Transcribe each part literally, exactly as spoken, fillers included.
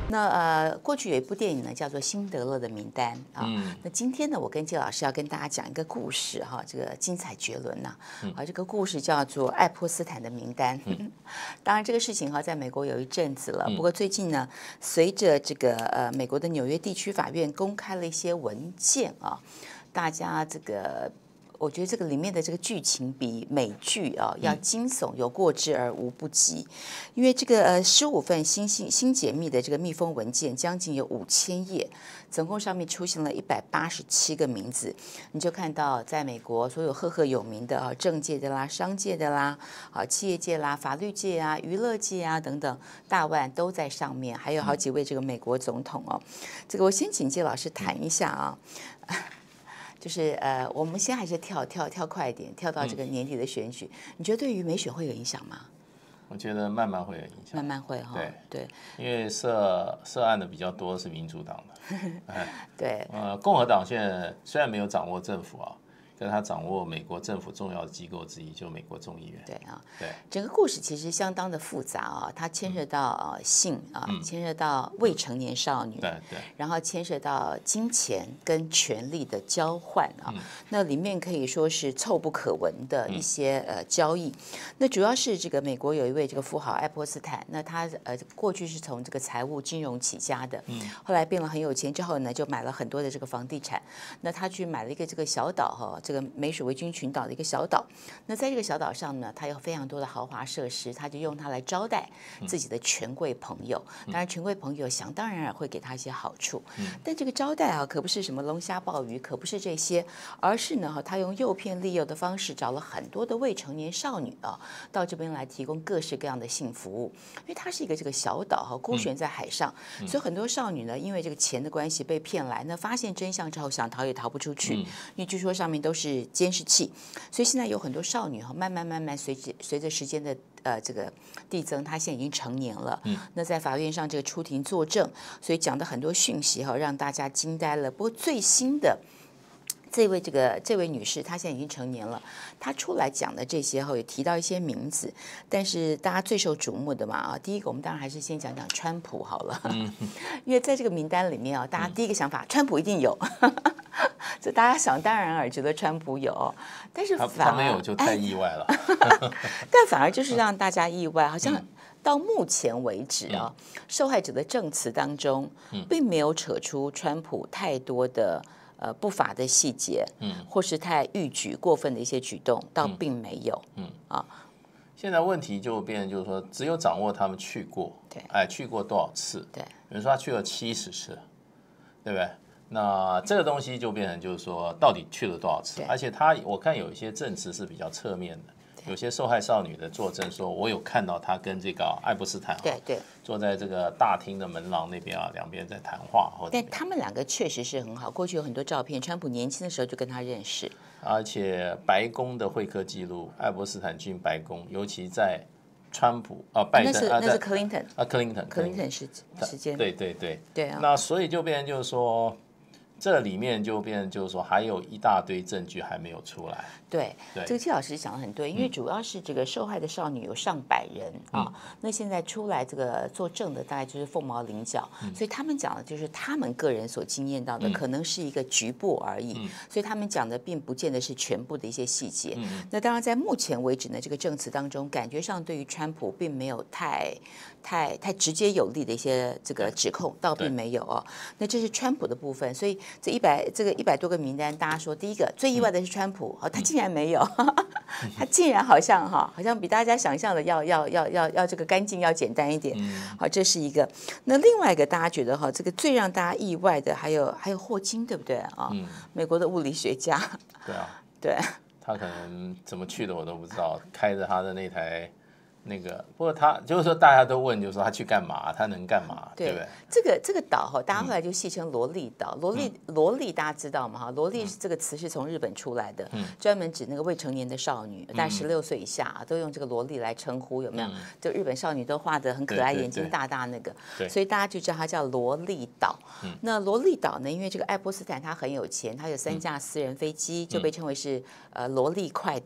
那呃，过去有一部电影呢，叫做《辛德勒的名单》啊。 嗯、 那今天呢，我跟季老师要跟大家讲一个故事哈，这个精彩绝伦呐、啊。啊，这个故事叫做《爱泼斯坦的名单》。嗯、当然，这个事情哈，在美国有一阵子了。不过最近呢，随着这个呃美国的纽约地区法院公开了一些文件啊，大家这个。我觉得这个里面的这个剧情比美剧啊要惊悚，有过之而无不及。因为这个呃十五份新新新解密的这个密封文件，将近有五千页，总共上面出现了一百八十七个名字。你就看到在美国所有赫赫有名的啊政界的啦、商界的啦、啊企业界啦、法律界啊、娱乐界啊等等大腕都在上面，还有好几位这个美国总统哦。这个我先请季老师谈一下啊。就是呃，我们先还是跳跳跳快一点，跳到这个年底的选举。嗯、你觉得对于美选会有影响吗？ 我觉得慢慢会有影响， 慢慢会哈。 对对， 因为涉涉案的比较多是民主党的，哎、 对， 呃，共和党现在虽然没有掌握政府啊。跟他掌握美国政府重要的机构之一，就美国众议院。 对啊， 对， 整个故事其实相当的复杂啊，它牵涉到呃性啊， 嗯、 牵涉到未成年少女， 对对， 然后牵涉到金钱跟权力的交换啊，嗯、那里面可以说是臭不可闻的一些、嗯、呃交易。那主要是这个美国有一位这个富豪爱泼斯坦，那他呃过去是从这个财务金融起家的，嗯、后来变了很有钱之后呢，就买了很多的这个房地产。那他去买了一个这个小岛哈。这个美属维军群岛的一个小岛，那在这个小岛上呢，它有非常多的豪华设施，他就用它来招待自己的权贵朋友。当然，权贵朋友想当然会给他一些好处，但这个招待啊，可不是什么龙虾鲍鱼，可不是这些，而是呢，他用诱骗利诱的方式，找了很多的未成年少女啊，到这边来提供各式各样的性服务。因为它是一个这个小岛哈，孤悬在海上，所以很多少女呢，因为这个钱的关系被骗来，那发现真相之后，想逃也逃不出去，因为据说上面都是。是监视器，所以现在有很多少女哈，慢慢慢慢随着随着时间的呃这个递增，她现在已经成年了。嗯，那在法院上这个出庭作证，所以讲的很多讯息哈，让大家惊呆了。不过最新的这位这个这位女士，她现在已经成年了，她出来讲的这些后也提到一些名字，但是大家最受瞩目的嘛啊，第一个我们当然还是先讲讲川普好了，嗯、因为在这个名单里面啊，大家第一个想法，嗯、川普一定有。这大家想当然尔觉得川普有，但是反而他没有就太意外了。 但反而就是让大家意外，好像到目前为止啊，嗯、受害者的证词当中，嗯、并没有扯出川普太多的呃不法的细节，嗯、或是太逾矩过分的一些举动，倒并没有。嗯，嗯啊， 现在问题就变成就是说，只有掌握他们去过， 对， 哎，去过多少次？ 对， 比如说他去了七十次，对不对？那这个东西就变成就是说，到底去了多少次？而且他我看有一些证词是比较侧面的，有些受害少女的作证说，我有看到他跟这个爱泼斯坦对对坐在这个大厅的门廊那边啊，两边在谈话。 但他们两个确实是很好，过去有很多照片，川普年轻的时候就跟他认识， 而且白宫的会客记录，爱泼斯坦进白宫，尤其在川普啊，拜登那是那是克林顿啊，克林顿克林顿时时间， 对对对对啊， 那所以就变成就是说。这里面就变成就是说，还有一大堆证据还没有出来。 对，对这个季老师讲的很对，因为主要是这个受害的少女有上百人、嗯、啊，那现在出来这个作证的大概就是凤毛麟角，嗯、所以他们讲的就是他们个人所经验到的，嗯、可能是一个局部而已，嗯、所以他们讲的并不见得是全部的一些细节。嗯、那当然，在目前为止呢，这个证词当中，感觉上对于川普并没有太。太太直接有力的一些这个指控，倒并没有哦。那这是川普的部分，所以这一百这个一百多个名单，大家说第一个最意外的是川普，哦，他竟然没有，他竟然好像哈，好像比大家想象的要要要要要这个干净要简单一点。好，这是一个。那另外一个大家觉得哈，这个最让大家意外的还有还有霍金，对不对啊？美国的物理学家。 对啊。 对。 他可能怎么去的我都不知道，开着他的那台。那个，不过他就是说，大家都问，就是说他去干嘛，他能干嘛， 对, 对不对？ 这个这个岛哈，大家后来就戏称萝莉岛。萝莉萝莉大家知道吗？哈，萝莉这个词是从日本出来的，嗯、专门指那个未成年的少女，大概十六岁以下、啊、都用这个萝莉来称呼，有没有？嗯、就日本少女都画得很可爱，眼睛大大那个，所以大家就叫它叫萝莉岛。嗯、那萝莉岛呢，因为这个爱泼斯坦他很有钱，他有三架私人飞机，嗯、就被称为是呃萝莉快递。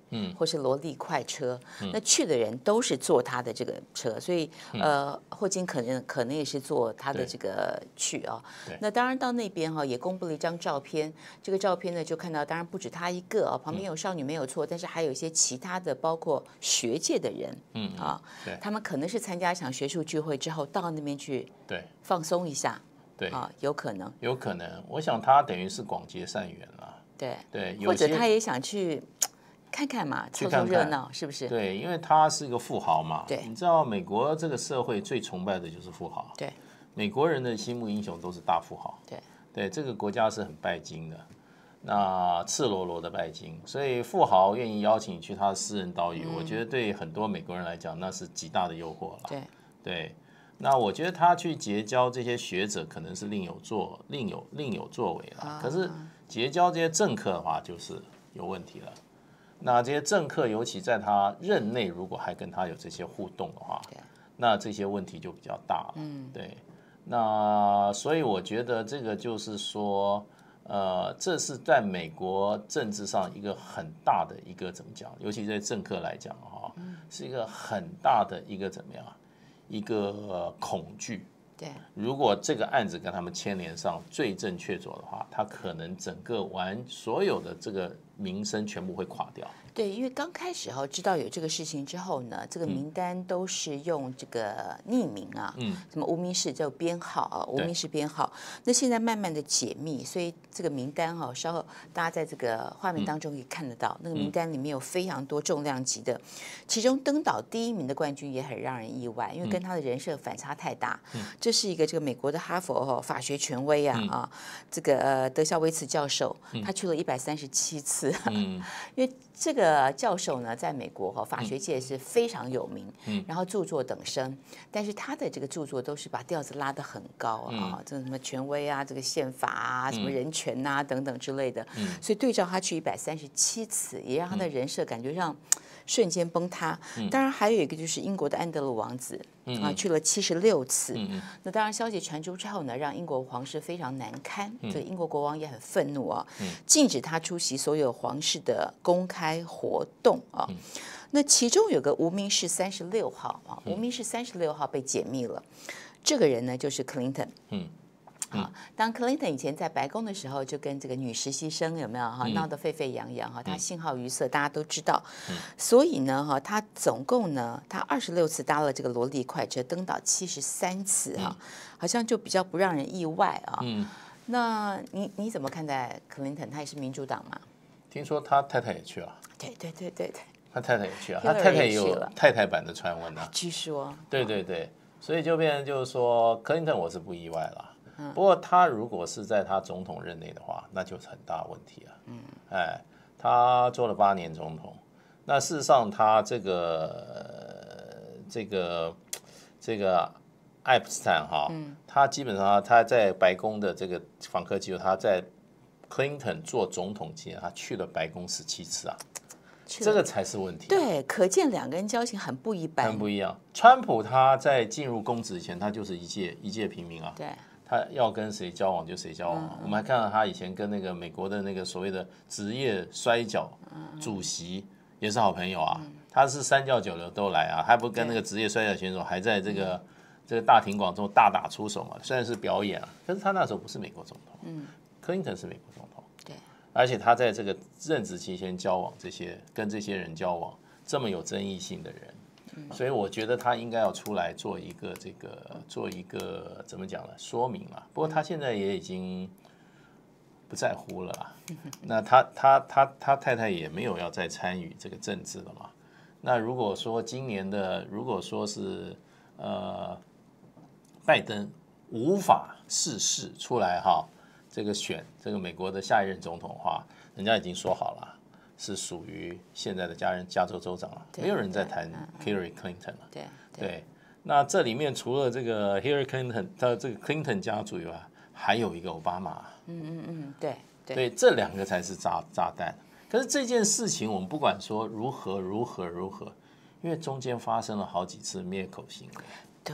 嗯，或是萝莉快车，嗯、那去的人都是坐他的这个车，所以、嗯、呃，霍金可能可能也是坐他的这个去啊、哦。那当然到那边哈、哦、也公布了一张照片，这个照片呢就看到，当然不止他一个啊、哦，旁边有少女没有错，但是还有一些其他的，包括学界的人，嗯啊，对，他们可能是参加一场学术聚会之后到那边去，对，放松一下。对啊，有可能， 有可能。我想他等于是广结善缘了。 对对， 或者他也想去看看嘛，凑凑热闹，是不是？ 对，因为他是一个富豪嘛。对，你知道美国这个社会最崇拜的就是富豪。 对， 美国人的心目英雄都是大富豪。 对， 对，这个国家是很拜金的，那赤裸裸的拜金，所以富豪愿意邀请你去他的私人岛屿，嗯、我觉得对很多美国人来讲，那是极大的诱惑了。 对， 对。那我觉得他去结交这些学者，可能是另有作另有另有作为了。可是结交这些政客的话，就是有问题了。那这些政客，尤其在他任内，如果还跟他有这些互动的话，那这些问题就比较大了。嗯，对。那所以我觉得这个就是说，呃，这是在美国政治上一个很大的一个怎么讲？尤其对政客来讲哈，是一个很大的一个怎么样？一个恐惧， 对， 如果这个案子跟他们牵连上，罪证确凿的话，他可能整个完所有的这个名声全部会垮掉。 对，因为刚开始哈知道有这个事情之后呢，这个名单都是用这个匿名啊，嗯，什么无名氏叫编号啊，无名氏编号。那现在慢慢的解密，所以这个名单哈，稍后大家在这个画面当中可以看得到，嗯、那个名单里面有非常多重量级的，其中登岛第一名的冠军也很让人意外，因为跟他的人设反差太大。嗯、这是一个这个美国的哈佛哦法学权威啊、嗯、啊，这个呃德肖维茨教授，他去了一百三十七次，嗯、因为。这个教授呢，在美国哈法学界是非常有名，嗯，然后著作等身，但是他的这个著作都是把调子拉得很高啊，这个什么权威啊，这个宪法啊，什么人权啊等等之类的，嗯，所以对照他去一百三十七次，也让他的人设感觉上瞬间崩塌。当然还有一个就是英国的安德鲁王子。啊，去了七十六次。嗯、那当然，消息传出之后呢，让英国皇室非常难堪。嗯、这个英国国王也很愤怒啊，嗯、禁止他出席所有皇室的公开活动啊。嗯、那其中有个无名氏三十六号啊，无名氏三十六号被解密了。这个人呢，就是 Clinton。嗯。啊，当 Clinton 以前在白宫的时候，就跟这个女实习生有没有哈闹得沸沸扬扬哈，他信号于色，大家都知道。所以呢哈，他总共呢，他二十六次搭了这个萝莉快车，登岛七十三次哈，好像就比较不让人意外啊。嗯，那你你怎么看待 Clinton？ 他也是民主党嘛？ 听说他太太也去了。 对对对对对， 他太太也去了，他太太也有太太版的传闻啊。 据说。对对对，所以就变成就是说 ，Clinton 我是不意外了。不过他如果是在他总统任内的话，那就是很大问题了。嗯，哎，他做了八年总统，那事实上他这个这个这个爱普斯坦哈，嗯、他基本上他在白宫的这个访客记录，他在 Clinton 做总统期间，他去了白宫十七次啊。这个才是问题、啊。 对，可见两个人交情很不一般， 很不一样。川普他在进入公职前，他就是一介一介平民啊。 对。 他要跟谁交往就谁交往，嗯、我们还看到他以前跟那个美国的那个所谓的职业摔跤主席也是好朋友啊，嗯、他是三教九流都来啊，还不跟那个职业摔跤选手还在这个、嗯、这个大庭广众大打出手嘛？虽然是表演啊，可是他那时候不是美国总统，嗯，柯林顿是美国总统， 对， 而且他在这个任职期间交往这些跟这些人交往这么有争议性的人。所以我觉得他应该要出来做一个这个做一个怎么讲呢？说明了。不过他现在也已经不在乎了啦。那他他他他太太也没有要再参与这个政治了嘛。那如果说今年的如果说是呃拜登无法誓事出来哈，这个选这个美国的下一任总统的话，人家已经说好了。是属于现在的加人加州州长了，没有人在谈 Hillary Clinton 了。 对对, 对，那这里面除了这个 Hillary Clinton， 他这个 Clinton 家族以外，还有一个奥巴马。 嗯嗯嗯，对对， 对，这两个才是炸炸弹。可是这件事情，我们不管说如何如何如何，因为中间发生了好几次灭口行为。 对，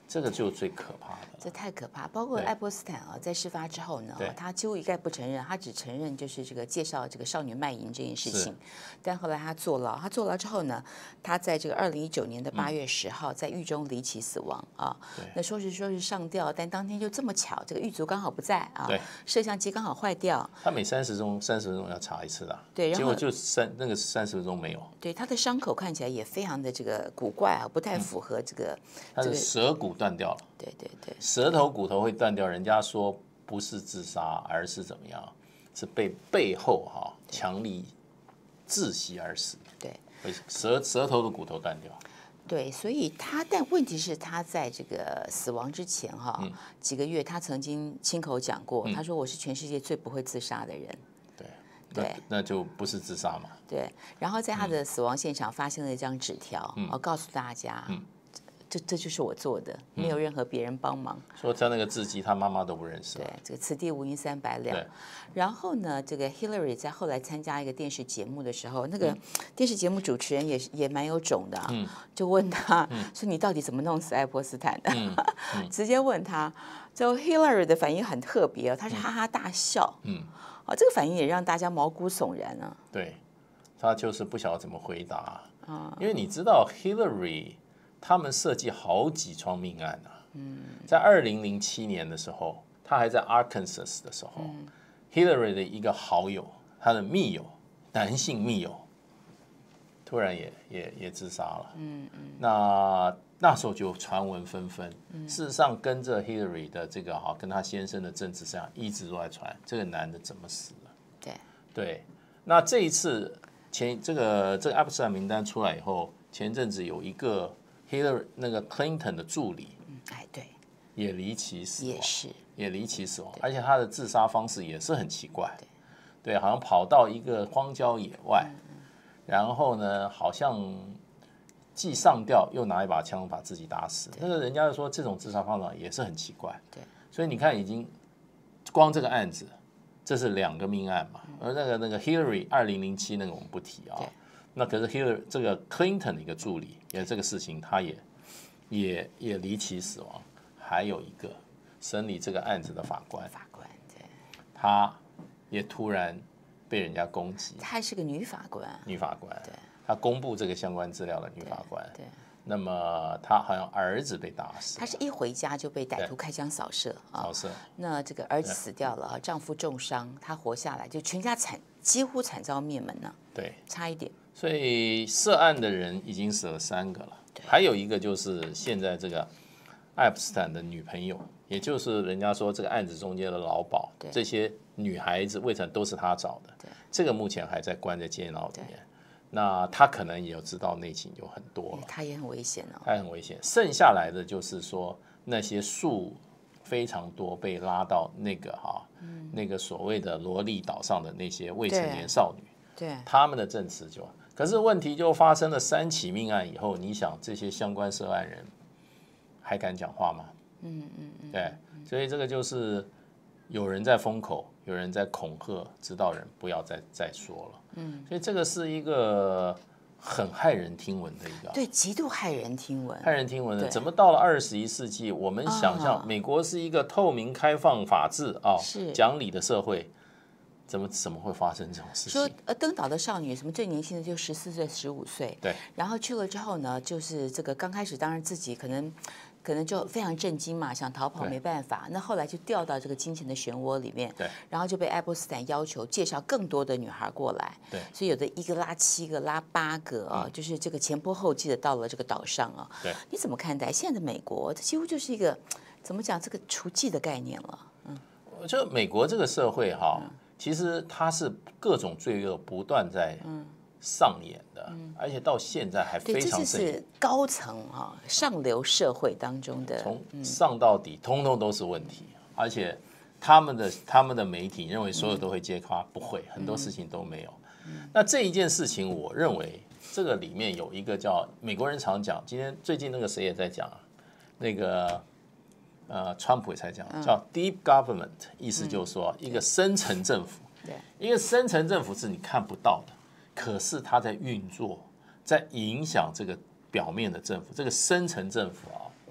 这个就最可怕的。 这太可怕。包括爱泼斯坦啊，在事发之后呢，他几乎一概不承认，他只承认就是这个介绍这个少女卖淫这件事情。但后来他坐牢，他坐牢之后呢，他在这个二零一九年的八月十号，在狱中离奇死亡啊。那说是说是上吊，但当天就这么巧，这个狱卒刚好不在啊，摄像机刚好坏掉。 他每三十钟三十分钟要查一次的， 对， 结果就三那个三十分钟没有。 对，他的伤口看起来也非常的这个古怪啊，不太符合这个。嗯、 他的舌骨断掉了。 对对对， 舌头骨头会断掉，人家说不是自杀，而是怎么样？是被背后哈、啊、强力窒息而死。 对， 舌舌头的骨头断掉。 对，所以他，但问题是他在这个死亡之前哈、嗯、几个月，他曾经亲口讲过，嗯、他说我是全世界最不会自杀的人。 对，对，那就不是自杀嘛。 对，然后在他的死亡现场发现了一张纸条，嗯、我告诉大家。嗯这这就是我做的，没有任何别人帮忙。 说他那个字迹，他妈妈都不认识。 对，这个此地无银三百两。然后呢，这个 Hillary 在后来参加一个电视节目的时候，那个电视节目主持人也也蛮有种的、啊，嗯、就问他、嗯、说：“你到底怎么弄死爱泼斯坦的？”嗯嗯、直接问他。就 Hillary 的反应很特别、哦，他是哈哈大笑。嗯，哦，这个反应也让大家毛骨悚然啊。 对，他就是不晓得怎么回答啊，因为你知道 Hillary。他们设计好几桩命案啊！嗯，在二零零七年的时候，他还在 Arkansas 的时候、嗯、，Hillary 的一个好友，他的密友，男性密友，突然也也也自杀了。嗯嗯，那那时候就传闻纷纷。嗯、事实上，跟着 Hillary 的这个哈，跟他先生的政治生涯一直都在传，这个男的怎么死的？ 对对，那这一次前这个这个爱泼斯坦名单出来以后，前阵子有一个。Hillary 那个 Clinton 的助理， 嗯，哎，对， 也离奇死亡， 也是， 也离奇死亡，而且他的自杀方式也是很奇怪，对，对，好像跑到一个荒郊野外，嗯、然后呢，好像既上吊又拿一把枪把自己打死，那个人家说这种自杀方法也是很奇怪， 对， 所以你看，已经光这个案子，这是两个命案嘛，嗯、而那个那个 Hillary 二零零七那个我们不提啊。那可是 Hillary 这个 Clinton 的一个助理，也这个事情，他也也也离奇死亡。还有一个审理这个案子的法官， 法官对， 他也突然被人家攻击。 她还是个女法官， 女法官， 对， 她公布这个相关资料的女法官， 对。对那么她好像儿子被打死， 她是一回家就被歹徒开枪扫射啊，扫射。 那这个儿子死掉了，丈夫重伤，她活下来，就全家惨几乎惨遭灭门呢。 对， 差一点。 所以涉案的人已经死了三个了，还有一个就是现在这个爱泼斯坦的女朋友，也就是人家说这个案子中间的老鸨，这些女孩子未成都是他找的，这个目前还在关在监牢里面。那他可能也有知道内情有很多了， 他也很危险哦， 他很危险。剩下来的就是说那些数非常多被拉到那个哈，嗯、那个所谓的萝莉岛上的那些未成年少女， 对， 他们的证词就。可是问题就发生了三起命案以后，你想这些相关涉案人还敢讲话吗？嗯嗯嗯，对，所以这个就是有人在封口，有人在恐吓指导人不要再再说了。嗯，所以这个是一个很骇人听闻的一个， 对，极度骇人听闻， 骇人听闻的。怎么到了二十一世纪，我们想象美国是一个透明、开放、法治啊，讲理的社会。怎么怎么会发生这种事情？ 说呃，登岛的少女什么最年轻的就十四岁、十五岁， 对。 然后去了之后呢，就是这个刚开始当然自己可能可能就非常震惊嘛，想逃跑没办法。那后来就掉到这个金钱的漩涡里面， 对。 然后就被爱泼斯坦要求介绍更多的女孩过来， 对。 所以有的一个拉七个、拉八个啊，嗯、就是这个前仆后继的到了这个岛上啊。 对。 你怎么看待现在的美国？它几乎就是一个怎么讲这个雏妓的概念了。嗯， 我觉得美国这个社会哈。嗯其实它是各种罪恶不断在上演的，嗯、而且到现在还非常盛行。这是高层啊、上流社会当中的， 从上到底，通通都是问题。嗯、而且他们的他们的媒体认为所有都会揭发，嗯、不会，很多事情都没有。嗯、那这一件事情，我认为这个里面有一个叫美国人常讲，今天最近那个谁也在讲啊，那个。呃，川普也才讲叫 deep government， 意思就是说一个深层政府，一个深层政府是你看不到的，可是它在运作，在影响这个表面的政府，这个深层政府啊，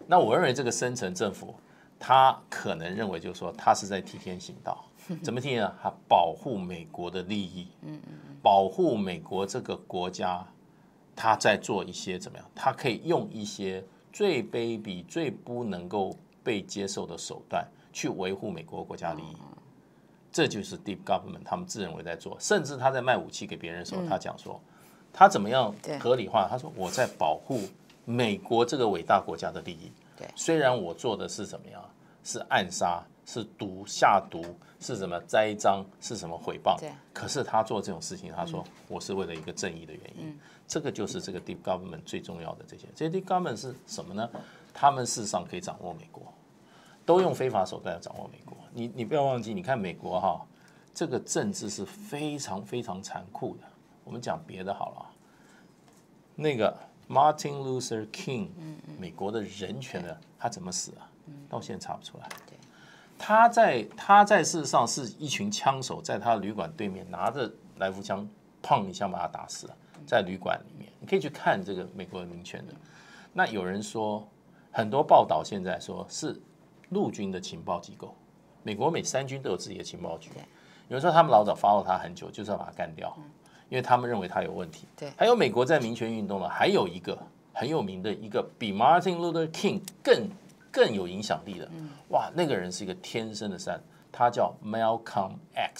那我认为这个深层政府，他可能认为就是说，他是在替天行道。怎么替呢？他保护美国的利益，保护美国这个国家，他在做一些怎么样？他可以用一些最卑鄙、最不能够被接受的手段去维护美国国家利益。这就是 Deep Government 他们自认为在做，甚至他在卖武器给别人的时候，他讲说，他怎么样合理化？他说我在保护美国这个伟大国家的利益。虽然我做的是怎么样，是暗杀，是毒下毒，是什么栽赃，是什么诽谤，可是他做这种事情，他说我是为了一个正义的原因。这个就是这个 Deep Government 最重要的这些。这些 Deep Government 是什么呢？他们事实上可以掌握美国，都用非法手段掌握美国。你你不要忘记，你看美国哈，这个政治是非常非常残酷的。我们讲别的好了，那个 Martin Luther King， 美国的人权的，他怎么死啊？到现在查不出来。他在他在事实上是一群枪手在他的旅馆对面拿着来福枪，砰一枪把他打死了，在旅馆里面。你可以去看这个美国的民权的。那有人说，很多报道现在说是陆军的情报机构，美国每三军都有自己的情报局。有人说他们老早 follow 他很久，就是要把他干掉，因为他们认为他有问题。还有美国在民权运动呢，还有一个很有名的一个比 Martin Luther King 更更有影响力的，哇，那个人是一个天生的善，他叫 Malcolm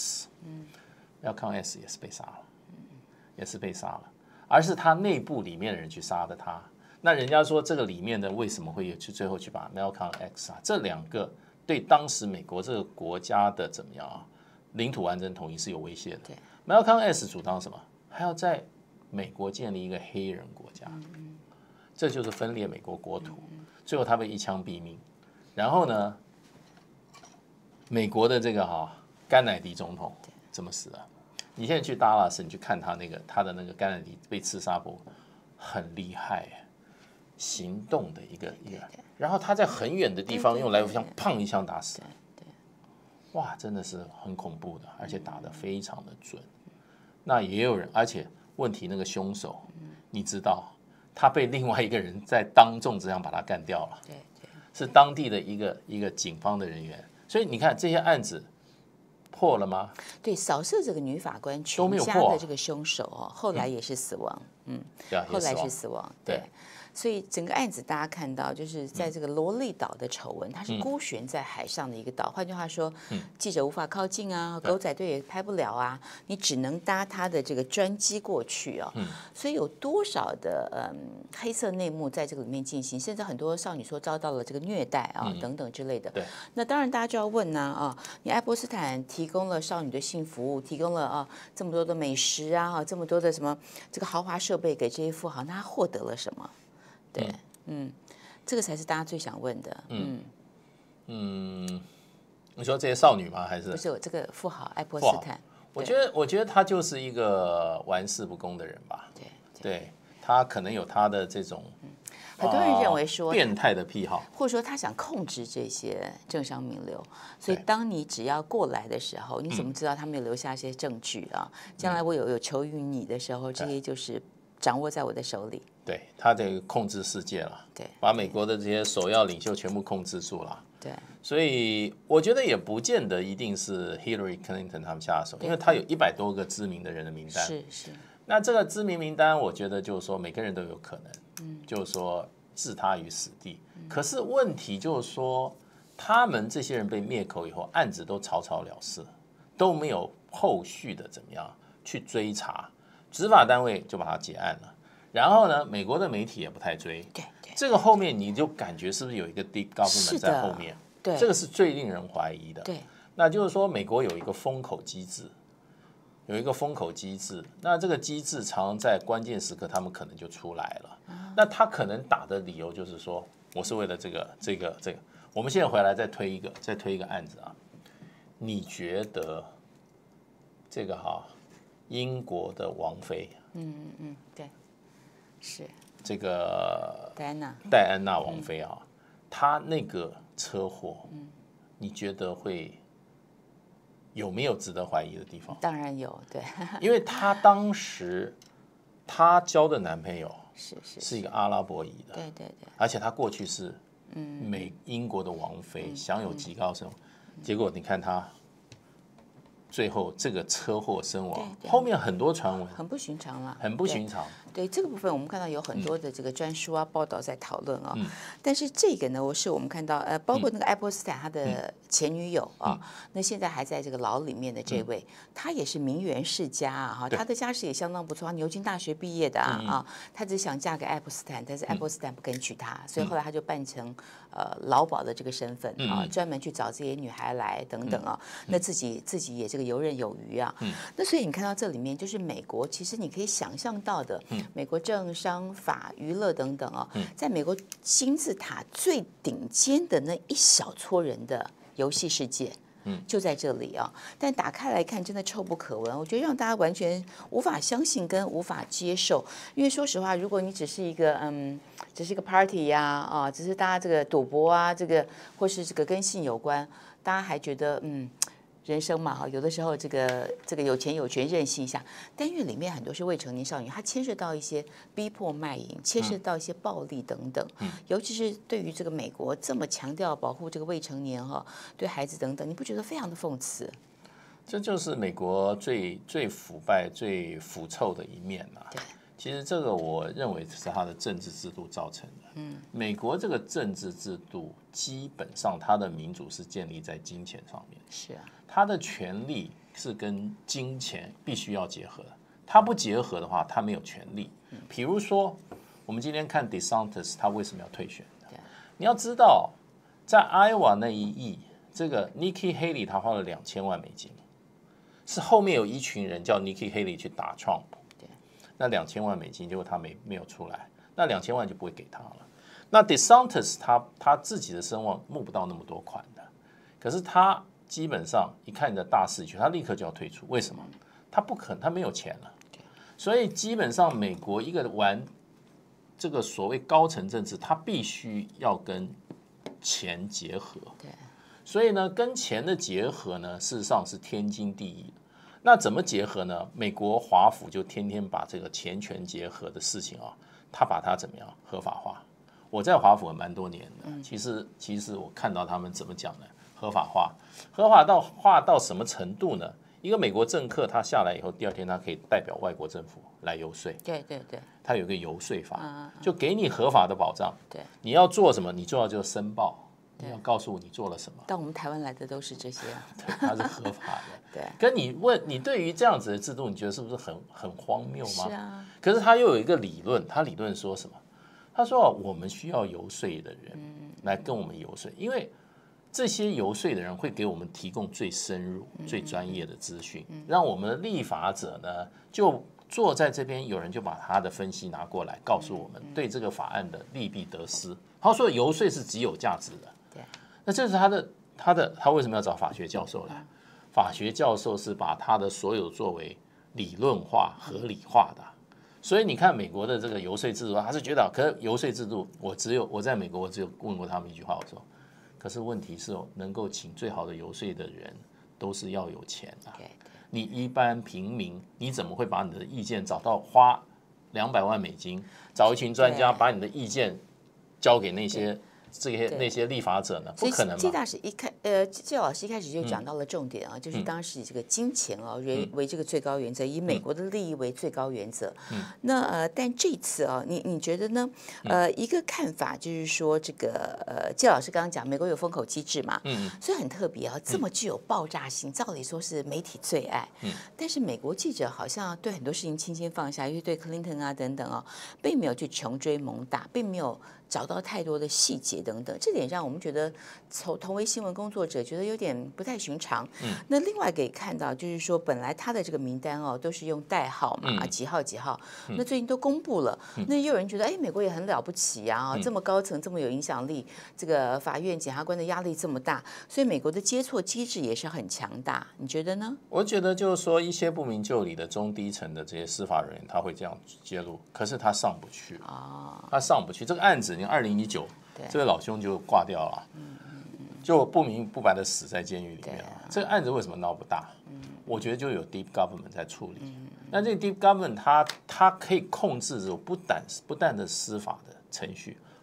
X，Malcolm X 也是被杀了，也是被杀了，而是他内部里面的人去杀的他。那人家说这个里面的为什么会去最后去把 Malcolm X 杀？这两个对当时美国这个国家的怎么样啊，领土完整统一是有威胁的。Malcolm X 主张什么？还要在美国建立一个黑人国家，这就是分裂美国国土。最后他被一枪毙命。然后呢，美国的这个哈、啊、甘乃迪总统怎么死的？你现在去达拉斯，你去看他那个他的那个甘乃迪被刺杀过，很厉害。行动的一个一个，然后他在很远的地方用来福枪砰一枪打死，哇，真的是很恐怖的，而且打得非常的准。那也有人，而且问题那个凶手，你知道，他被另外一个人在当众这样把他干掉了，是当地的一个一个警方的人员。所以你看这些案子破了吗？ 对，扫射这个女法官全家的这个凶手哦，后来也是死亡，嗯，后来是死亡，对。所以整个案子大家看到，就是在这个罗利岛的丑闻，它是孤悬在海上的一个岛。换句话说，记者无法靠近啊，狗仔队也拍不了啊，你只能搭他的这个专机过去啊。所以有多少的嗯黑色内幕在这个里面进行，甚至很多少女说遭到了这个虐待啊等等之类的。那当然大家就要问呢啊，你爱泼斯坦提供了少女的性服务，提供了啊这么多的美食啊，这么多的什么这个豪华设备给这些富豪，那他获得了什么？对，嗯，这个才是大家最想问的。嗯嗯，你说这些少女吗？还是不是这个富豪爱泼斯坦？ 我觉得，我觉得他就是一个玩世不恭的人吧。 对， 对他可能有他的这种， 很多人认为说变态的癖好， 或者说他想控制这些政商名流，所以当你只要过来的时候，你怎么知道他们有留下一些证据啊？将来我有有求于你的时候，这些就是掌握在我的手里。 对，他得控制世界了， 对， 把美国的这些首要领袖全部控制住了， 对， 所以我觉得也不见得一定是 Hillary Clinton 他们下手，因为他有一百多个知名的人的名单， 是是。 那这个知名名单，我觉得就是说每个人都有可能，嗯，就是说置他于死地。嗯、可是问题就是说，他们这些人被灭口以后，案子都草草了事，都没有后续的怎么样去追查，执法单位就把他结案了。然后呢，美国的媒体也不太追， 对对， 这个后面你就感觉是不是有一个 deep government 在后面？ 对， 这个是最令人怀疑的。 对， 那就是说美国有一个封口机制，有一个封口机制，那这个机制常常在关键时刻他们可能就出来了。嗯、那他可能打的理由就是说，我是为了这个这个这个。我们现在回来再推一个，再推一个案子啊，你觉得这个哈英国的王妃？ 嗯嗯嗯，对。是这个戴安娜， 戴安娜王妃啊，她那个车祸，你觉得会有没有值得怀疑的地方？ 当然有，对， 因为她当时她交的男朋友是是是一个阿拉伯裔的， 对对对， 而且她过去是美英国的王妃，享有极高声望，结果你看她最后这个车祸身亡，后面很多传闻很不寻常了， 很不寻常。 对这个部分，我们看到有很多的这个专书啊、报道在讨论啊。但是这个呢，我是我们看到呃，包括那个爱泼斯坦他的前女友啊，那现在还在这个牢里面的这位，他也是名媛世家啊，哈，他的家世也相当不错，他牛津大学毕业的啊啊，他只想嫁给爱泼斯坦，但是爱泼斯坦不肯娶她，所以后来他就扮成呃劳保的这个身份啊，专门去找这些女孩来等等啊，那自己自己也这个游刃有余啊。那所以你看到这里面，就是美国，其实你可以想象到的。美国政商法娱乐等等啊，在美国金字塔最顶尖的那一小撮人的游戏世界，就在这里啊。但打开来看，真的臭不可闻。我觉得让大家完全无法相信跟无法接受。因为说实话，如果你只是一个嗯，只是一个 party 呀啊，只是大家这个赌博啊，这个或是这个跟性有关，大家还觉得嗯。人生嘛，哈，有的时候这个这个有钱有权任性一下，但因为里面很多是未成年少女，它牵涉到一些逼迫卖淫，牵涉到一些暴力等等，嗯、尤其是对于这个美国这么强调保护这个未成年哈，对孩子等等，你不觉得非常的讽刺？ 这就是美国最最腐败、最腐臭的一面呐、啊。对，其实这个我认为是它的政治制度造成的。嗯，美国这个政治制度基本上它的民主是建立在金钱上面。 是啊。 他的权利是跟金钱必须要结合的，他不结合的话，他没有权利。比如说，我们今天看 DeSantis 他为什么要退选？你要知道，在 Iowa 那一役，这个 Nikki Haley 他花了两千万美金，是后面有一群人叫 Nikki Haley 去打 Trump， 那两千万美金结果他没没有出来，那两千万就不会给他了。那 DeSantis 他他自己的声望募不到那么多款的，可是他。基本上一看你的大势局，他立刻就要退出。为什么？他不肯，他没有钱了。所以基本上，美国一个玩这个所谓高层政治，他必须要跟钱结合。所以呢，跟钱的结合呢，事实上是天经地义的。那怎么结合呢？美国华府就天天把这个钱权结合的事情啊，他把它怎么样合法化？我在华府也蛮多年的，其实其实我看到他们怎么讲呢？合法化，合法到化到什么程度呢？一个美国政客他下来以后，第二天他可以代表外国政府来游说。 对对对， 他有一个游说法，就给你合法的保障。 对， 你要做什么，你重要就是申报，你要告诉我你做了什么。 到我们台湾来的都是这些啊， 对，它是合法的。 对， 跟你问你对于这样子的制度，你觉得是不是很很荒谬吗？ 是啊。 可是他又有一个理论，他理论说什么？他说我们需要游说的人来跟我们游说，因为。这些游说的人会给我们提供最深入、最专业的资讯，让我们的立法者呢就坐在这边，有人就把他的分析拿过来，告诉我们对这个法案的利弊得失。他说游说是极有价值的，对，那这是他的他的他为什么要找法学教授来？法学教授是把他的所有作为理论化、合理化的。所以你看美国的这个游说制度，他是觉得，可是游说制度，我只有我在美国，我只有问过他们一句话，我说。可是问题是哦，能够请最好的游说的人，都是要有钱啊。你一般平民，你怎么会把你的意见找到花两百万美金，找一群专家把你的意见交给那些这些那些立法者呢？不可能嘛。 季大使一开，呃，季老师一开始就讲到了重点啊，就是当时以这个金钱啊为为这个最高原则，以美国的利益为最高原则。那呃，但这次啊，你你觉得呢？呃，一个看法就是说，这个呃，季老师刚刚讲，美国有封口机制嘛，嗯，所以很特别啊，这么具有爆炸性，照理说是媒体最爱，嗯，但是美国记者好像对很多事情轻轻放下，因为对克林顿啊等等啊，并没有去穷追猛打，并没有。找到太多的细节等等，这点让我们觉得同同为新闻工作者觉得有点不太寻常。嗯，那另外可以看到，就是说本来他的这个名单哦都是用代号嘛，嗯、几号几号，嗯、那最近都公布了，嗯、那也有人觉得哎，美国也很了不起啊，嗯、这么高层这么有影响力，这个法院检察官的压力这么大，所以美国的接错机制也是很强大，你觉得呢？ 我觉得就是说一些不明就里的中低层的这些司法人员他会这样揭露，可是他上不去啊，哦、他上不去这个案子。二零一九，这个老兄就挂掉了，就不明不白的死在监狱里面了。这个案子为什么闹不大？我觉得就有 deep government 在处理。那这个 deep government 它它可以控制住不但不但的司法的程序，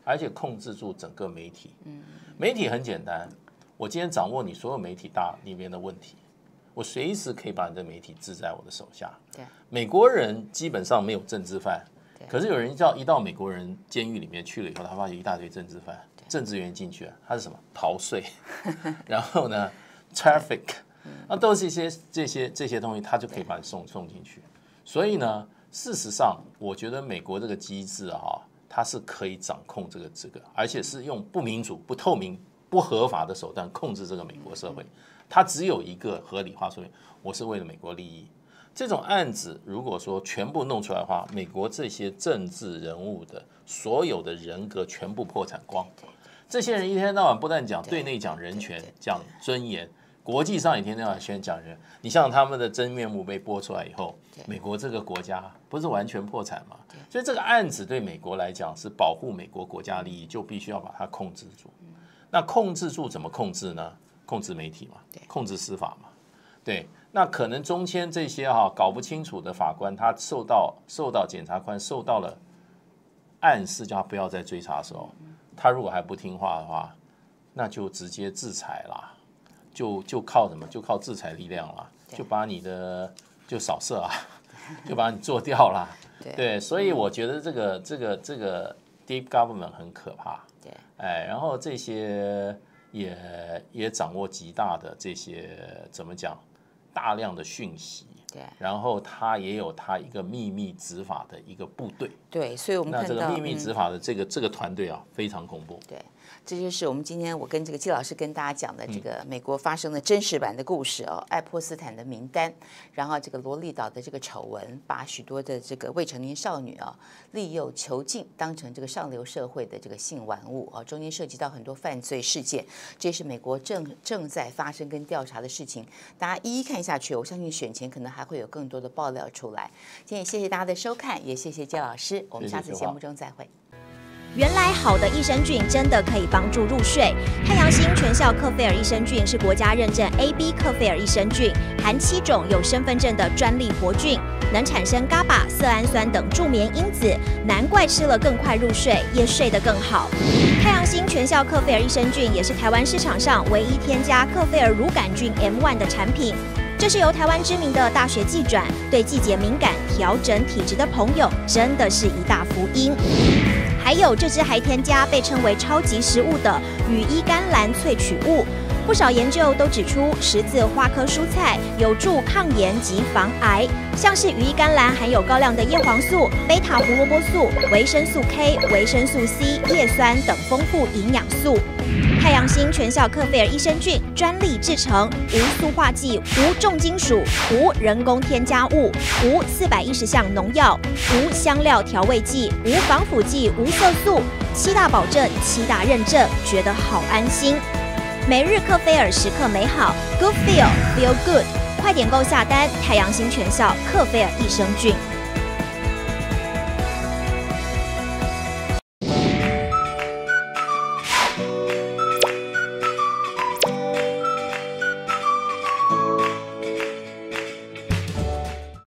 而且控制住整个媒体。媒体很简单，我今天掌握你所有媒体大里面的问题，我随时可以把你的媒体置在我的手下。 对， 美国人基本上没有政治犯，可是有人叫一到美国人监狱里面去了以后，他发现一大堆政治犯，政治员进去了，他是什么逃税，然后呢 traffic， 那都是一些这些这些东西，他就可以把你送送进去。所以呢，事实上，我觉得美国这个机制啊，它是可以掌控这个这个，而且是用不民主、不透明、不合法的手段控制这个美国社会。它只有一个合理化，说明我是为了美国利益。这种案子如果说全部弄出来的话，美国这些政治人物的所有的人格全部破产光。这些人一天到晚不但讲对内讲人权、讲尊严，国际上也天天到晚宣讲人。你像他们的真面目被播出来以后，美国这个国家不是完全破产吗？所以这个案子对美国来讲是保护美国国家利益，就必须要把它控制住。那控制住怎么控制呢？控制媒体嘛，控制司法嘛，对。那可能中间这些哈、啊、搞不清楚的法官，他受到受到检察官受到了暗示，叫他不要再追查的时候，他如果还不听话的话，那就直接制裁啦，就就靠什么？就靠制裁力量啦，就把你的就扫射啊，就把你做掉啦。对, 对，所以我觉得这个这个这个 deep government 很可怕。对，哎，然后这些也也掌握极大的这些怎么讲？大量的讯息，对，然后他也有他一个秘密执法的一个部队， 对，所以我们看到那这个秘密执法的这个、嗯、这个团队啊，非常恐怖， 对。这就是我们今天我跟这个季老师跟大家讲的这个美国发生的真实版的故事哦，爱泼斯坦的名单，然后这个罗利岛的这个丑闻，把许多的这个未成年少女啊利诱囚禁，当成这个上流社会的这个性玩物啊，中间涉及到很多犯罪事件，这是美国正正在发生跟调查的事情，大家一一看下去，我相信选前可能还会有更多的爆料出来。今天也谢谢大家的收看，也谢谢季老师，我们下次节目中再会。 原来好的益生菌真的可以帮助入睡。太阳星全效克菲尔益生菌是国家认证 A B 克菲尔益生菌，含七种有身份证的专利活菌，能产生 G A B A、色氨酸等助眠因子，难怪吃了更快入睡，也睡得更好。太阳星全效克菲尔益生菌也是台湾市场上唯一添加克菲尔乳杆菌 M 一 的产品。这是由台湾知名的大学季转，对季节敏感、调整体质的朋友，真的是一大福音。还有这支还添加被称为超级食物的羽衣甘蓝萃取物，不少研究都指出，十字花科蔬菜有助抗炎及防癌，像是羽衣甘蓝含有高量的叶黄素、贝塔胡萝卜素、维生素 K、维生素 C、叶酸等丰富营养素。太阳星全效克菲尔益生菌专利制成，无塑化剂、无重金属、无人工添加物、无四百一十项农药、无香料调味剂、无防腐剂、无色素，七大保证、七大认证，觉得好安心。每日克菲尔时刻美好 ，Good Feel Feel Good， 快点购下单！太阳星全效克菲尔益生菌。